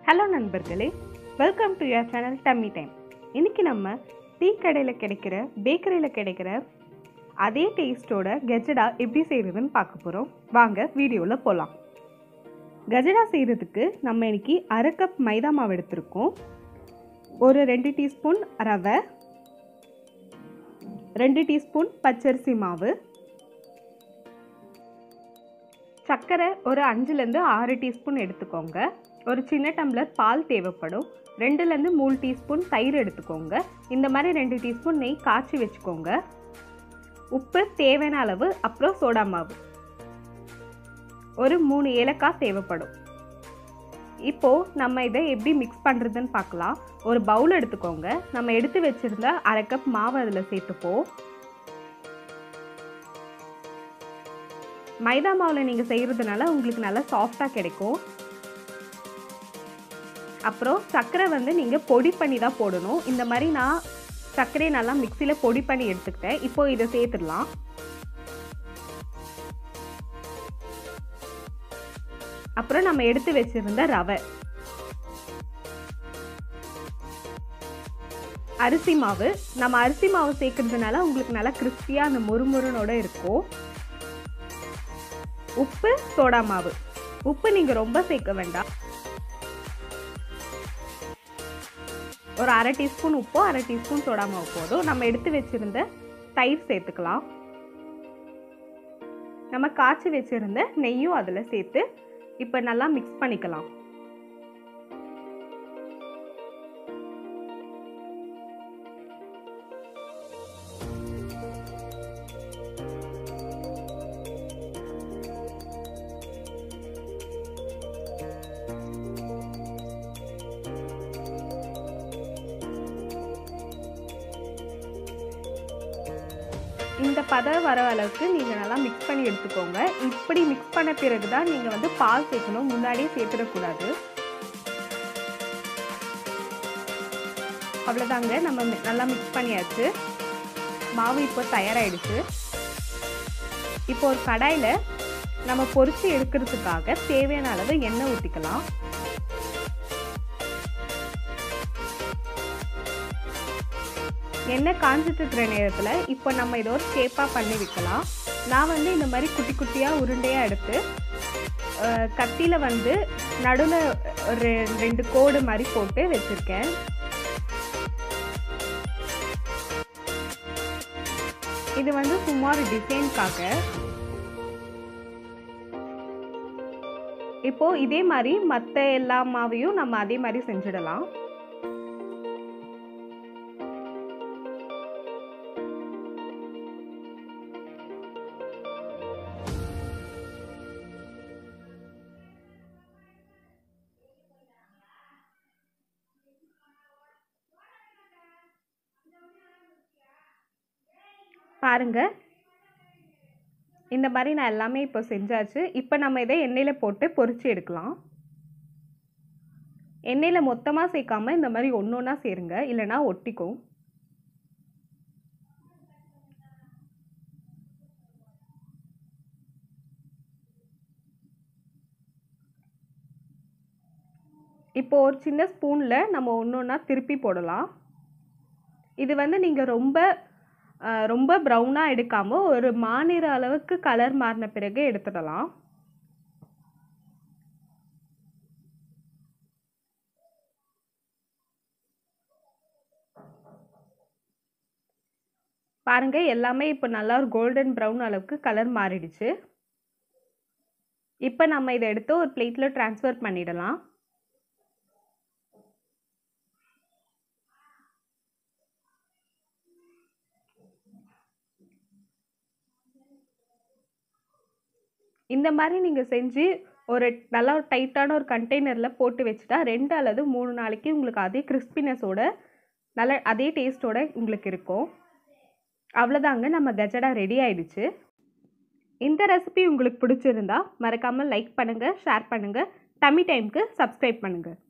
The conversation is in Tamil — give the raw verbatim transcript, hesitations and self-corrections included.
ஹலோ நண்பர்களே, welcome to your channel tummy time. இன்றைக்கி நம்ம டீ கடையில் கிடைக்கிற பேக்கரியில் கிடைக்கிற அதே டேஸ்ட்டோட கஜடா எப்படி செய்கிறதுன்னு பார்க்க போகிறோம். வாங்க வீடியோவில் போகலாம். கஜடா செய்கிறதுக்கு நம்ம இன்றைக்கி அரை கப் மைதா மாவு எடுத்திருக்கோம். ஒரு ரெண்டு டீஸ்பூன் ரவை, ரெண்டு டீஸ்பூன் பச்சரிசி மாவு, சர்க்கரை ஒரு அஞ்சுலேருந்து ஆறு டீஸ்பூன் எடுத்துக்கோங்க. ஒரு சின்ன டம்ளர் பால் தேவைப்படும். ரெண்டுலேருந்து மூணு டீஸ்பூன் தயிர் எடுத்துக்கோங்க. இந்த மாதிரி ரெண்டு டீஸ்பூன் நெய் காய்ச்சி வச்சுக்கோங்க. உப்பு தேவையான அளவு, அப்புறம் சோடா மாவு, ஒரு மூணு ஏலக்காய் தேவைப்படும். இப்போது நம்ம இதை எப்படி மிக்ஸ் பண்ணுறதுன்னு பார்க்கலாம். ஒரு பவுல் எடுத்துக்கோங்க. நம்ம எடுத்து வச்சுருந்த அரை கப் மாவு அதில் சேர்த்துப்போம். மைதா மாவில் நீங்கள் செய்கிறதுனால உங்களுக்கு நல்லா சாஃப்டாக கிடைக்கும். அப்புறம் சர்க்கரை வந்து நீங்கள் பொடி பண்ணி தான் போடணும். இந்த மாதிரி நான் சர்க்கரையை நல்லா மிக்சியில் பொடி பண்ணி எடுத்துக்கிட்டேன். இப்போது இதை சேர்த்துடலாம். அப்புறம் நம்ம எடுத்து வச்சிருந்த ரவை, அரிசி மாவு. நம்ம அரிசி மாவு சேர்க்கறதுனால உங்களுக்கு நல்லா கிறிஸ்பியாக அந்த மொறுமொறுனோட இருக்கும். உப்பு, சோடா மாவு. உப்பு நீங்கள் ரொம்ப சேர்க்க வேண்டாம். ஒரு அரை டீஸ்பூன் உப்போ அரை டீஸ்பூன் சோடா மாவு போதும். நம்ம எடுத்து வச்சிருந்த தயிர் சேர்த்துக்கலாம். நம்ம காய்ச்சி வச்சிருந்த நெய்யும் அதில் சேர்த்து இப்போ நல்லா மிக்ஸ் பண்ணிக்கலாம். இந்த பதம் வர அளவுக்கு நீங்கள் நல்லா மிக்ஸ் பண்ணி எடுத்துக்கோங்க. இப்படி மிக்ஸ் பண்ண பிறகு தான் நீங்கள் வந்து பால் சேர்க்கணும். முன்னாடியே சேர்த்துடக்கூடாது. அவ்வளோதாங்க, நம்ம நல்லா மிக்ஸ் பண்ணியாச்சு. மாவு இப்போ தயாராகிடுச்சு. இப்போ ஒரு கடாயில் நம்ம பொரிச்சு எடுக்கிறதுக்காக தேவையான அளவு எண்ணெய் ஊற்றிக்கலாம். எண்ணெய் காஞ்சிட்டு இருக்கிற நேரத்தில் இப்போ நம்ம இதை ஒரு ஷேப்பாக பண்ணி வைக்கலாம். நான் வந்து இந்த மாதிரி குட்டி குட்டியாக உருண்டையாக எடுத்து கத்தியில் வந்து நடுவில் ஒரு ரெண்டு கோடு மாதிரி போட்டு வச்சுருக்கேன். இது வந்து சும்மா ஒரு டிசைனுக்காக. இப்போது இதே மாதிரி மற்ற எல்லா மாவையும் நம்ம அதே மாதிரி செஞ்சிடலாம். பாருங்க, இந்த மாதிரி நான் எல்லாமே இப்போ செஞ்சாச்சு. இப்போ நம்ம இதை எண்ணெயில் போட்டு பொரிச்சு எடுக்கலாம். எண்ணெயில் மொத்தமாக சேர்க்காம இந்த மாதிரி ஒன்று ஒன்றா சேருங்க, இல்லைன்னா ஒட்டிக்கும். இப்போ ஒரு சின்ன ஸ்பூனில் நம்ம ஒன்று ஒன்றா திருப்பி போடலாம். இது வந்து நீங்கள் ரொம்ப ரொம்ப ப்ரௌனாக எடுக்காமல் ஒரு மாநிற அளவுக்கு கலர் மாறின பிறகு எடுத்துடலாம். பாருங்க, எல்லாமே இப்போ நல்லா ஒரு கோல்டன் ப்ரௌன் அளவுக்கு கலர் மாறிடுச்சு. இப்போ நம்ம இதை எடுத்து ஒரு பிளேட்டில் ட்ரான்ஸ்ஃபர் பண்ணிடலாம். இந்த மாதிரி நீங்கள் செஞ்சு ஒரு நல்லா டைட்டான ஒரு கண்டெய்னரில் போட்டு வச்சுட்டா ரெண்டு அல்லது மூணு நாளைக்கு உங்களுக்கு அதே கிறிஸ்பினஸோட நல்ல அதே டேஸ்ட்டோட உங்களுக்கு இருக்கும். அவ்வளோதாங்க, நம்ம கஜடா ரெடி ஆயிடுச்சு. இந்த ரெசிபி உங்களுக்கு பிடிச்சிருந்தா மறக்காமல் லைக் பண்ணுங்கள், ஷேர் பண்ணுங்கள், டம்மி டைம்க்கு சப்ஸ்கிரைப் பண்ணுங்கள்.